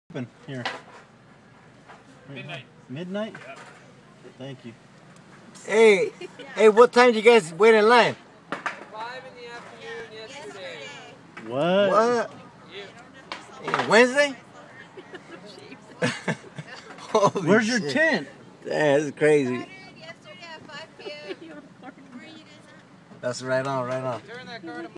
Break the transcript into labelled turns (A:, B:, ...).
A: Here.
B: Midnight.
A: Midnight?
B: Yep.
A: Thank you.
C: Hey, what time did you guys wait in line?
D: 5 in the afternoon yesterday.
A: What?
D: You.
C: Hey, Wednesday? Holy
A: Where's your
C: shit.
A: tent?
C: That's crazy.
E: Yesterday at 5 p.m.
C: That's right on, right on.
D: Turn that car to